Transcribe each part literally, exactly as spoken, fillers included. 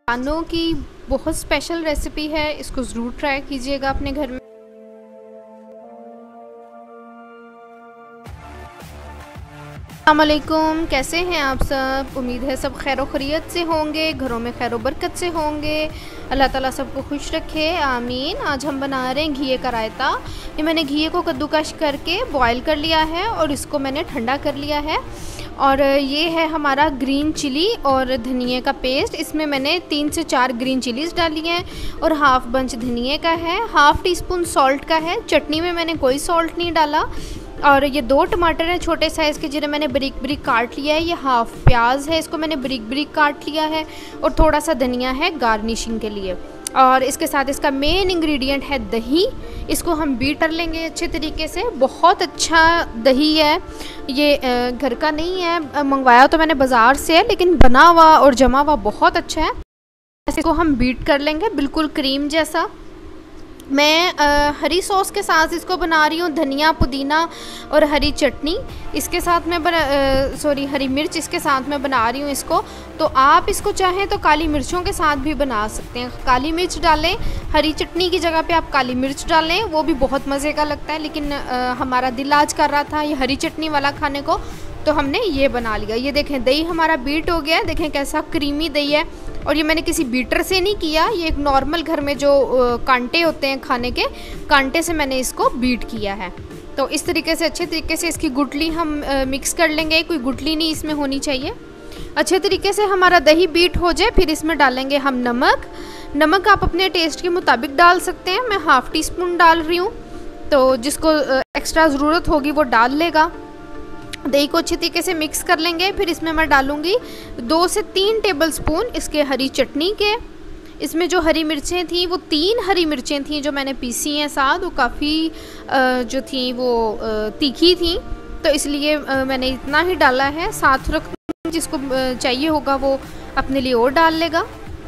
खानों की बहुत स्पेशल रेसिपी है, इसको ज़रूर ट्राई कीजिएगा अपने घर में। अस्सलाम वालेकुम, कैसे हैं आप सब? उम्मीद है सब खैर खैरियत से होंगे, घरों में खैर बरकत से होंगे। अल्लाह ताला सबको खुश रखे, आमीन। आज हम बना रहे हैं घिये का रायता। ये मैंने घिये को कद्दूकश करके बॉईल कर लिया है और इसको मैंने ठंडा कर लिया है। और ये है हमारा ग्रीन चिली और धनिए का पेस्ट। इसमें मैंने तीन से चार ग्रीन चिलीज़ डाली हैं और हाफ़ बंच धनिए का है, हाफ़ टी स्पून सॉल्ट का है। चटनी में मैंने कोई सॉल्ट नहीं डाला। और ये दो टमाटर हैं छोटे साइज़ के, जिन्हें मैंने बारीक बारीक काट लिया है। ये हाफ़ प्याज है, इसको मैंने बारीक बारीक काट लिया है। और थोड़ा सा धनिया है गार्निशिंग के लिए। और इसके साथ इसका मेन इंग्रेडिएंट है दही। इसको हम बीट कर लेंगे अच्छे तरीके से। बहुत अच्छा दही है ये, घर का नहीं है, मंगवाया तो मैंने बाज़ार से है, लेकिन बना हुआ और जमा हुआ बहुत अच्छा है। इसको हम बीट कर लेंगे बिल्कुल क्रीम जैसा। मैं आ, हरी सॉस के साथ इसको बना रही हूँ, धनिया पुदीना और हरी चटनी इसके साथ मैं बना सॉरी हरी मिर्च इसके साथ मैं बना रही हूँ इसको। तो आप इसको चाहें तो काली मिर्चों के साथ भी बना सकते हैं। काली मिर्च डालें, हरी चटनी की जगह पे आप काली मिर्च डालें, वो भी बहुत मज़े का लगता है। लेकिन आ, हमारा दिल आज कर रहा था ये हरी चटनी वाला खाने को, तो हमने ये बना लिया। ये देखें दही हमारा बीट हो गया है, देखें कैसा क्रीमी दही है। और ये मैंने किसी बीटर से नहीं किया, ये एक नॉर्मल घर में जो कांटे होते हैं खाने के, कांटे से मैंने इसको बीट किया है। तो इस तरीके से अच्छे तरीके से इसकी गुठली हम मिक्स कर लेंगे। कोई गुठली नहीं इसमें होनी चाहिए। अच्छे तरीके से हमारा दही बीट हो जाए, फिर इसमें डालेंगे हम नमक। नमक आप अपने टेस्ट के मुताबिक डाल सकते हैं, मैं हाफ़ टी स्पून डाल रही हूँ, तो जिसको एक्स्ट्रा ज़रूरत होगी वो डाल लेगा। दही को अच्छी तरीके से मिक्स कर लेंगे। फिर इसमें मैं डालूँगी दो से तीन टेबलस्पून इसके हरी चटनी के। इसमें जो हरी मिर्चें थी वो तीन हरी मिर्चें थी जो मैंने पीसी हैं साथ, वो काफ़ी जो थी वो तीखी थी, तो इसलिए मैंने इतना ही डाला है। साथ रख जिसको चाहिए होगा वो अपने लिए और डाल लेगा।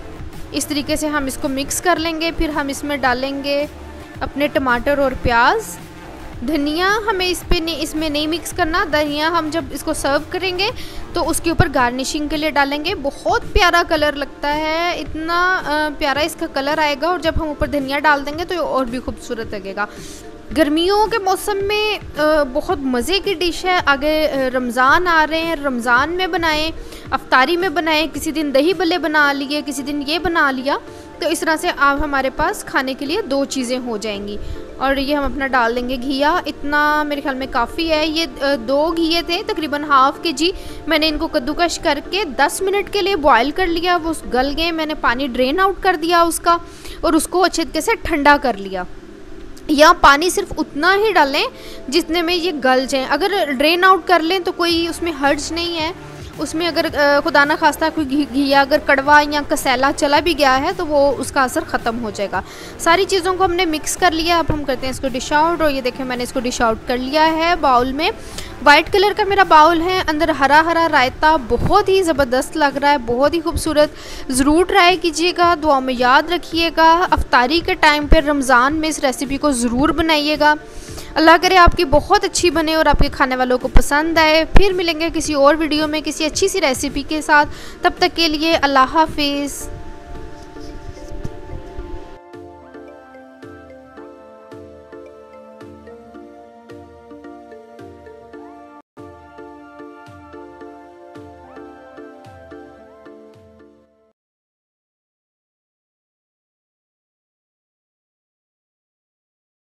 इस तरीके से हम इसको मिक्स कर लेंगे। फिर हम इसमें डालेंगे अपने टमाटर और प्याज। धनिया हमें इस पे नहीं इसमें नहीं मिक्स करना। धनिया हम जब इसको सर्व करेंगे तो उसके ऊपर गार्निशिंग के लिए डालेंगे। बहुत प्यारा कलर लगता है, इतना प्यारा इसका कलर आएगा। और जब हम ऊपर धनिया डाल देंगे तो ये और भी खूबसूरत लगेगा। गर्मियों के मौसम में बहुत मज़े की डिश है। आगे रमज़ान आ रहे हैं, रमज़ान में बनाएं, अफ्तारी में बनाएं। किसी दिन दही बल्ले बना लिए, किसी दिन ये बना लिया, तो इस तरह से आप हमारे पास खाने के लिए दो चीज़ें हो जाएंगी। और ये हम अपना डाल देंगे घिया। इतना मेरे ख्याल में काफ़ी है। ये दो घिये थे तकरीबन हाफ़ के जी। मैंने इनको कद्दूकश करके दस मिनट के लिए बॉयल कर लिया, वो गल गए। मैंने पानी ड्रेन आउट कर दिया उसका और उसको अच्छे तरीके से ठंडा कर लिया। या पानी सिर्फ उतना ही डालें जितने में ये गल जाएँ। अगर ड्रेन आउट कर लें तो कोई उसमें हर्ज नहीं है। उसमें अगर खुदा ना खास्ता कोई घी घिया अगर कड़वा या कसैला चला भी गया है तो वो उसका असर ख़त्म हो जाएगा। सारी चीज़ों को हमने मिक्स कर लिया। अब हम करते हैं इसको डिश आउट। और ये देखें मैंने इसको डिश आउट कर लिया है बाउल में। वाइट कलर का मेरा बाउल है, अंदर हरा हरा रायता बहुत ही ज़बरदस्त लग रहा है, बहुत ही खूबसूरत। ज़रूर ट्राई कीजिएगा, दुआ में याद रखिएगा। अफ्तारी के टाइम पर रमज़ान में इस रेसिपी को ज़रूर बनाइएगा। अल्लाह करे आपकी बहुत अच्छी बने और आपके खाने वालों को पसंद आए। फिर मिलेंगे किसी और वीडियो में किसी अच्छी सी रेसिपी के साथ। तब तक के लिए अल्लाह हाफिज़।